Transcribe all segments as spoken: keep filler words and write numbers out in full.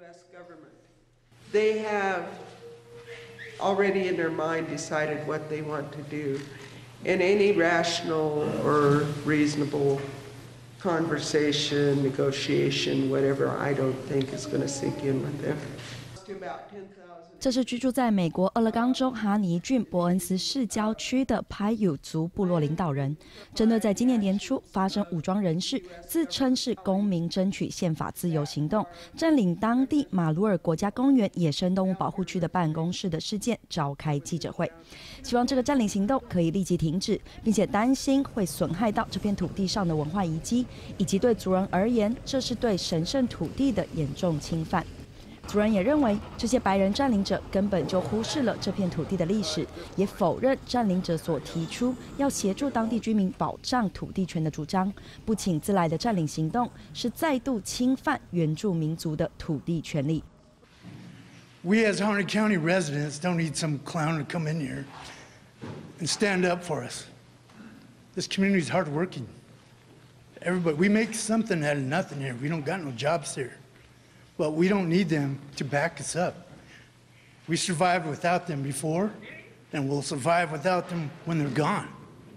They have already in their mind decided what they want to do, and any rational or reasonable conversation, negotiation, whatever, I don't think is going to sink in with them. 这是居住在美国俄勒冈州哈尼郡伯恩斯市郊区的派尤族部落领导人，针对在今年年初发生武装人士自称是公民争取宪法自由行动，占领当地马鲁尔国家公园野生动物保护区的办公室的事件召开记者会，希望这个占领行动可以立即停止，并且担心会损害到这片土地上的文化遗迹，以及对族人而言，这是对神圣土地的严重侵犯。 族人也认为，这些白人占领者根本就忽视了这片土地的历史，也否认占领者所提出要协助当地居民保障土地权的主张。不请自来的占领行动是再度侵犯原住民族的土地权利。 We as Harney County residents don't need some clown to come in here and stand up for us. This community is hardworking. Everybody, we make something out of nothing here. We don't got no jobs here. But we don't need them to back us up. We survived without them before, and we'll survive without them when they're gone.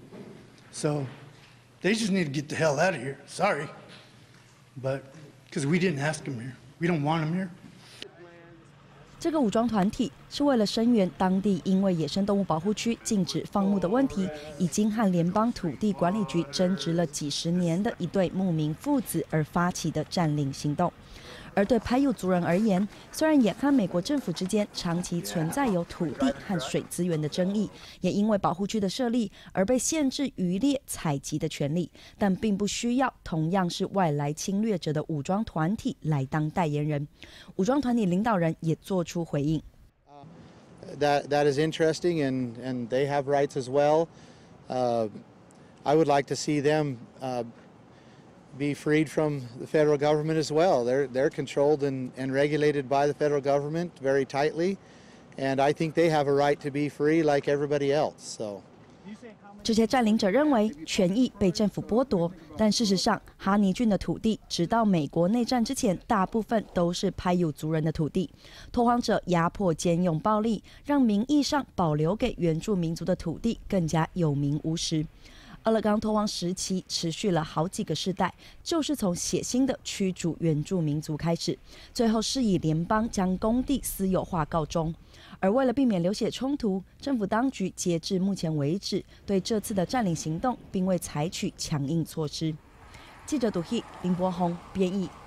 So they just need to get the hell out of here. Sorry. But because we didn't ask them here. We don't want them here. 这个武装团体是为了声援当地因为野生动物保护区禁止放牧的问题，已经和联邦土地管理局争执了几十年的一对牧民父子而发起的占领行动。 而对派尤族人而言，虽然也和美国政府之间长期存在有土地和水资源的争议，也因为保护区的设立而被限制渔猎采集的权利，但并不需要同样是外来侵略者的武装团体来当代言人。武装团体领导人也做出回应。 That that is interesting, and and they have rights as well. Uh, I would like to see them. Uh, be freed from the federal government as well. They're, they're controlled and, and regulated by the federal government very tightly, and I think they have a right to be free like everybody else. So. 这些占领者认为权益被政府剥夺，但事实上，哈尼郡的土地直到美国内战之前，大部分都是派尤族人的土地。拓荒者压迫、兼用暴力，让名义上保留给原住民族的土地更加有名无实。 俄勒冈拓荒时期持续了好几个世代，就是从血腥的驱逐原住民族开始，最后是以联邦将工地私有化告终。而为了避免流血冲突，政府当局截至目前为止对这次的占领行动并未采取强硬措施。记者杜希林柏宏编译。